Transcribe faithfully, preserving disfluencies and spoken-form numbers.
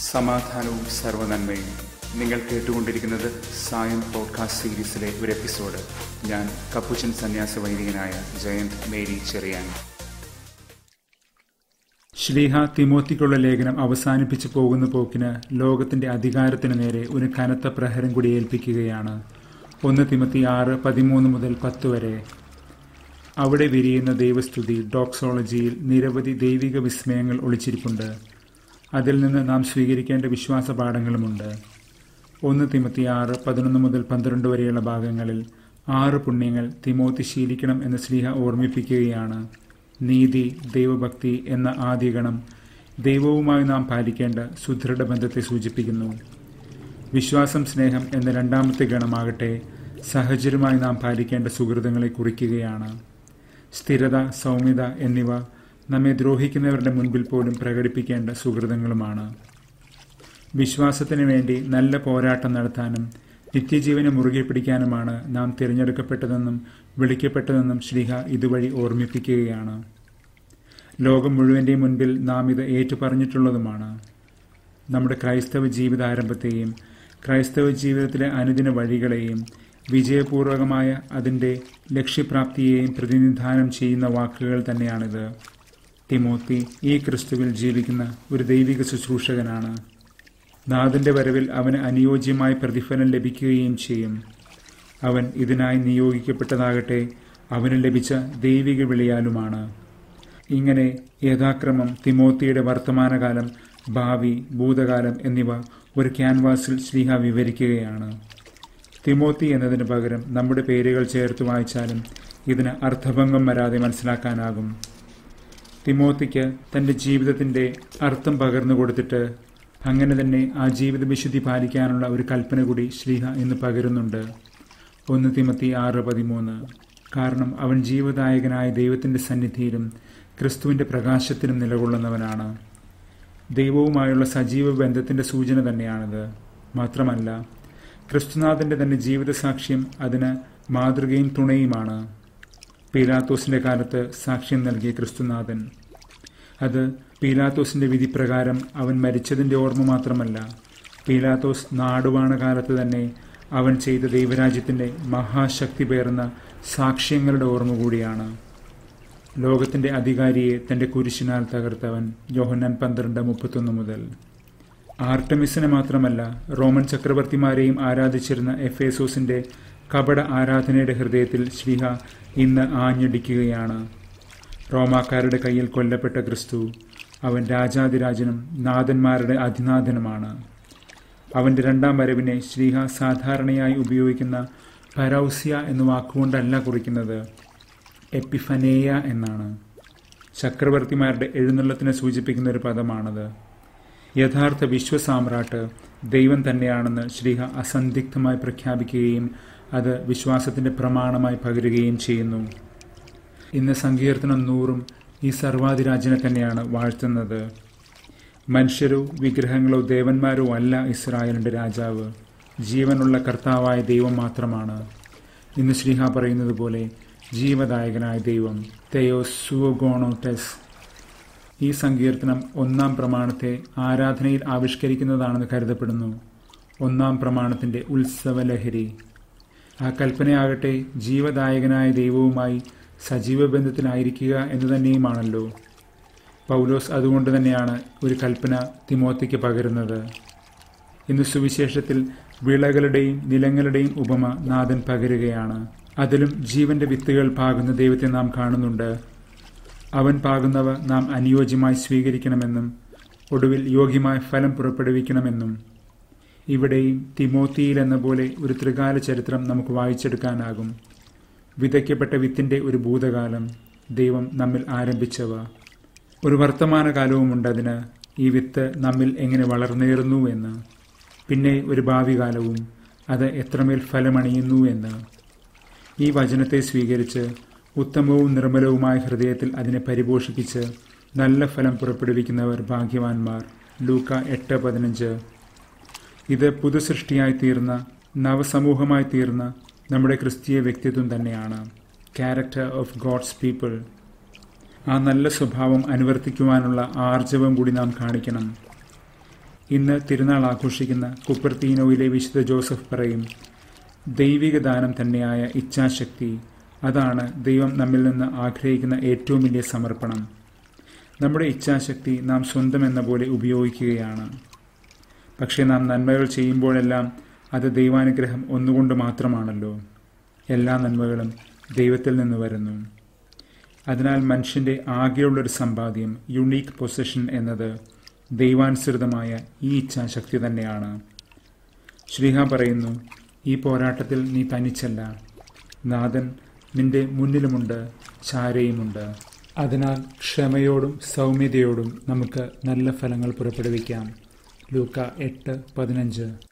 സമാധാനവും സർവ്വനന്മയും. നിങ്ങൾ കേട്ടുകൊണ്ടിരിക്കുന്നത് സായം പോഡ്കാസ്റ്റ് സീരീസിലെ ഒരു എപ്പിസോഡ്. ഞാൻ കപ്പുച്ചൻ സന്യാസ വൈദികനായ ജയന്ത് മേരി ചെറിയാൻ. ശ്ലീഹ തിമോത്തിക്കുള്ള ലേഖനം അവസാനിപ്പിച്ചു പോകുന്ന പോക്കിന് ലോകത്തിന്റെ അധികാരത്തിന് നേരെ ഒരു കനത്ത പ്രഹരം കൂടി ഏൽപ്പിക്കുകയാണ്. ഒന്ന് തിമോത്തി ആറ് പതിമൂന്ന് മുതൽ പത്ത് വരെ. അവിടെ വിരിയുന്ന ദൈവസ്തുതി ഡോക്സോളജിയിൽ നിരവധി ദൈവിക വിസ്മയങ്ങൾ ഒളിച്ചിരിപ്പുണ്ട്. അതിൽ നിന്ന് നാം സ്വീകരിക്കേണ്ട വിശ്വാസ പാഠങ്ങളുമുണ്ട്. ഒന്ന് തിമോത്തി ആറ് പതിനൊന്ന് മുതൽ പന്ത്രണ്ട് വരെയുള്ള ഭാഗങ്ങളിൽ ആറ് പുണ്യങ്ങൾ തിമോത്തി ശീലിക്കണം എന്ന് ശ്ലീഹ ഓർമ്മിപ്പിക്കുകയാണ്. നീതി, ദൈവഭക്തി എന്ന ആദ്യ ഗണം ദൈവവുമായി നാം പാലിക്കേണ്ട സുദൃഢ ബന്ധത്തെ സൂചിപ്പിക്കുന്നു. വിശ്വാസം, സ്നേഹം എന്ന രണ്ടാമത്തെ ഗണമാകട്ടെ സഹചര്യമായി നാം പാലിക്കേണ്ട സുഹൃതങ്ങളെ കുറിക്കുകയാണ്. സ്ഥിരത, സൗമ്യത എന്നിവ നമ്മെ ദ്രോഹിക്കുന്നവരുടെ മുൻപിൽ പോലും പ്രകടിപ്പിക്കേണ്ട സുഹൃതങ്ങളുമാണ്. വിശ്വാസത്തിനു വേണ്ടി നല്ല പോരാട്ടം നടത്താനും നിത്യജീവനെ മുറുകെ പിടിക്കാനുമാണ് നാം തിരഞ്ഞെടുക്കപ്പെട്ടതെന്നും വിളിക്കപ്പെട്ടതെന്നും ശ്ലീഹ ഇതുവഴി ഓർമ്മിപ്പിക്കുകയാണ്. ലോകം മുഴുവൻ്റെയും മുൻപിൽ നാം ഇത് ഏറ്റുപറഞ്ഞിട്ടുള്ളതുമാണ്. നമ്മുടെ ക്രൈസ്തവ ജീവിതാരംഭത്തെയും ക്രൈസ്തവ ജീവിതത്തിലെ അനുദിന വഴികളെയും വിജയപൂർവകമായ അതിൻ്റെ ലക്ഷ്യപ്രാപ്തിയെയും പ്രതിനിധാനം ചെയ്യുന്ന വാക്കുകൾ തന്നെയാണിത്. തിമോത്തി ഈ ക്രിസ്തുവിൽ ജീവിക്കുന്ന ഒരു ദൈവിക ശുശ്രൂഷകനാണ്. നാഥന്റെ വരവിൽ അവന് അനുയോജ്യമായ പ്രതിഫലം ലഭിക്കുകയും ചെയ്യും. അവൻ ഇതിനായി നിയോഗിക്കപ്പെട്ടതാകട്ടെ അവന് ലഭിച്ച ദൈവിക വിളിയാലുമാണ്. ഇങ്ങനെ യഥാക്രമം തിമോത്തിയുടെ വർത്തമാനകാലം, ഭാവി, ഭൂതകാലം എന്നിവ ഒരു ക്യാൻവാസിൽ ശ്ലീഹ വിവരിക്കുകയാണ്. തിമോത്തി എന്നതിന് പകരം നമ്മുടെ പേരുകൾ ചേർത്ത് വായിച്ചാലും ഇതിന് അർത്ഥഭംഗം വരാതെ മനസ്സിലാക്കാനാകും. തിമോത്തിക്ക് തൻ്റെ ജീവിതത്തിൻ്റെ അർത്ഥം പകർന്നു കൊടുത്തിട്ട് അങ്ങനെ തന്നെ ആ ജീവിത വിശുദ്ധി പാലിക്കാനുള്ള ഒരു കൽപ്പന കൂടി ശ്ലീഹ ഇന്ന് പകരുന്നുണ്ട്. ഒന്ന് തിമോത്തി ആറ് പതിമൂന്ന്. കാരണം അവൻ ജീവദായകനായ ദൈവത്തിൻ്റെ സന്നിധിയിലും ക്രിസ്തുവിൻ്റെ പ്രകാശത്തിലും നിലകൊള്ളുന്നവനാണ്. ദൈവവുമായുള്ള സജീവ ബന്ധത്തിൻ്റെ സൂചന തന്നെയാണിത്. മാത്രമല്ല, ക്രിസ്തുനാഥൻ്റെ തന്നെ ജീവിത സാക്ഷ്യം അതിന് മാതൃകയും തുണയുമാണ്. പീലാത്തോസിന്റെ കാലത്ത് സാക്ഷ്യം നൽകിയ ക്രിസ്തുനാഥൻ, അത് പീലാത്തോസിന്റെ വിധിപ്രകാരം അവൻ മരിച്ചതിന്റെ ഓർമ്മ മാത്രമല്ല, പീലാത്തോസ് നാടുവാണ കാലത്ത് തന്നെ അവൻ ചെയ്ത ദൈവരാജ്യത്തിന്റെ മഹാശക്തി പേർന്ന സാക്ഷ്യങ്ങളുടെ ഓർമ്മ കൂടിയാണ്. ലോകത്തിന്റെ അധികാരിയെ തന്റെ കുരിശിനാൽ തകർത്തവൻ. യോഹന്നാൻ പന്ത്രണ്ട് മുപ്പത്തൊന്ന് മുതൽ. ആർട്ടമിസിനെ മാത്രമല്ല, റോമൻ ചക്രവർത്തിമാരെയും ആരാധിച്ചിരുന്ന എഫേസോസിന്റെ കപട ആരാധനയുടെ ഹൃദയത്തിൽ ശ്ലീഹ ഇന്ന് ആഞ്ഞടിക്കുകയാണ്. റോമാക്കാരുടെ കയ്യിൽ കൊല്ലപ്പെട്ട ക്രിസ്തു, അവൻ രാജാതിരാജനും നാഥന്മാരുടെ അധിനാഥനുമാണ്. അവന്റെ രണ്ടാം വരവിനെ ശ്ലീഹ സാധാരണയായി ഉപയോഗിക്കുന്ന പരൗസ്യ എന്ന വാക്കുകൊണ്ടല്ല കുറിക്കുന്നത്, എപ്പിഫനേയ എന്നാണ്. ചക്രവർത്തിമാരുടെ എഴുന്നള്ളത്തിനെ സൂചിപ്പിക്കുന്ന ഒരു പദമാണത്. യഥാർത്ഥ വിശ്വസാമ്രാട്ട് ദൈവം തന്നെയാണെന്ന് ശ്ലീഹ അസന്ദിഗ്ധമായി പ്രഖ്യാപിക്കുകയും അത് വിശ്വാസത്തിന്റെ പ്രമാണമായി പകരുകയും ചെയ്യുന്നു. ഇന്ന് സങ്കീർത്തനം നൂറും ഈ സർവാധിരാജനെ തന്നെയാണ് വാഴ്ത്തുന്നത്. മനുഷ്യരോ വിഗ്രഹങ്ങളോ ദേവന്മാരോ അല്ല ഇസ്രായേലിന്റെ രാജാവ്, ജീവനുള്ള കർത്താവായ ദൈവം മാത്രമാണ്. ഇന്ന് ശ്ലീഹ പറയുന്നത് പോലെ ജീവദായകനായ ദൈവം, തെയോസ് സുവഗോണോടെസ്. ഈ സങ്കീർത്തനം ഒന്നാം പ്രമാണത്തെ ആരാധനയിൽ ആവിഷ്കരിക്കുന്നതാണെന്ന് കരുതപ്പെടുന്നു. ഒന്നാം പ്രമാണത്തിന്റെ ഉത്സവലഹരി. ആ കൽപ്പനയാകട്ടെ ജീവദായകനായ ദൈവവുമായി സജീവ ബന്ധത്തിലായിരിക്കുക എന്ന് തന്നെയുമാണല്ലോ. പൗലോസ് അതുകൊണ്ട് തന്നെയാണ് ഒരു കൽപ്പന തിമോത്തിക്ക് പകരുന്നത്. ഇന്ന് സുവിശേഷത്തിൽ വിളകളുടെയും നിലങ്ങളുടെയും ഉപമ നാഥൻ പകരുകയാണ്. അതിലും ജീവന്റെ വിത്തുകൾ പാകുന്ന ദൈവത്തെ നാം കാണുന്നുണ്ട്. അവൻ പാകുന്നവ നാം അനുയോജ്യമായി സ്വീകരിക്കണമെന്നും ഒടുവിൽ യോഗ്യമായ ഫലം പുറപ്പെടുവിക്കണമെന്നും. ഇവിടെയും തിമോത്തിയിൽ എന്ന പോലെ ഒരു ത്രികാല ചരിത്രം നമുക്ക് വായിച്ചെടുക്കാനാകും. വിതയ്ക്കപ്പെട്ട വിത്തിന്റെ ഒരു ഭൂതകാലം, ദൈവം നമ്മിൽ ആരംഭിച്ചവ. ഒരു വർത്തമാനകാലവുമുണ്ട് അതിന്, ഈ വിത്ത് നമ്മിൽ എങ്ങനെ വളർന്നേറുന്നു എന്ന്. പിന്നെ ഒരു ഭാവി കാലവും, അത് എത്രമേൽ ഫലമണിയുന്നു എന്ന്. ഈ വചനത്തെ സ്വീകരിച്ച് ഉത്തമവും നിർമ്മലവുമായ ഹൃദയത്തിൽ അതിനെ പരിപോഷിപ്പിച്ച് നല്ല ഫലം പുറപ്പെടുവിക്കുന്നവർ ഭാഗ്യവാന്മാർ. ലൂക്ക എട്ട് പതിനഞ്ച്. ഇത് പുതുസൃഷ്ടിയായി തീർന്ന, നവസമൂഹമായി തീർന്ന നമ്മുടെ ക്രിസ്തീയ വ്യക്തിത്വം തന്നെയാണ്. Character of God's people. ആ നല്ല സ്വഭാവം അനുവർത്തിക്കുവാനുള്ള ആർജവം കൂടി നാം കാണിക്കണം. ഇന്ന് തിരുനാൾ ആഘോഷിക്കുന്ന കുപ്പർത്തീനോയിലെ വിശുദ്ധ ജോസഫ് പറയും, ദൈവിക ദാനം തന്നെയായ ഇച്ഛാശക്തി, അതാണ് ദൈവം നമ്മിൽ നിന്ന് ആഗ്രഹിക്കുന്ന ഏറ്റവും വലിയ സമർപ്പണം. നമ്മുടെ ഇച്ഛാശക്തി നാം സ്വന്തം എന്ന പോലെ ഉപയോഗിക്കുകയാണ്. പക്ഷേ നാം നന്മകൾ ചെയ്യുമ്പോഴെല്ലാം അത് ദൈവാനുഗ്രഹം ഒന്നുകൊണ്ട് മാത്രമാണല്ലോ. എല്ലാ നന്മകളും ദൈവത്തിൽ നിന്ന് വരുന്നു. അതിനാൽ മനുഷ്യൻ്റെ ആകെയുള്ളൊരു സമ്പാദ്യം, യുണീക്ക് പൊസഷൻ എന്നത് ദൈവാനുസൃതമായ ഈ ഇച്ഛാശക്തി തന്നെയാണ്. ശ്രീഹ പറയുന്നു, ഈ പോരാട്ടത്തിൽ നീ തനിച്ചല്ല, നാഥൻ നിന്റെ മുന്നിലുമുണ്ട്, ചാരയുമുണ്ട്. അതിനാൽ ക്ഷമയോടും സൗമ്യതയോടും നമുക്ക് നല്ല ഫലങ്ങൾ പുറപ്പെടുവിക്കാം. ലൂക്ക എട്ട് പതിനഞ്ച്.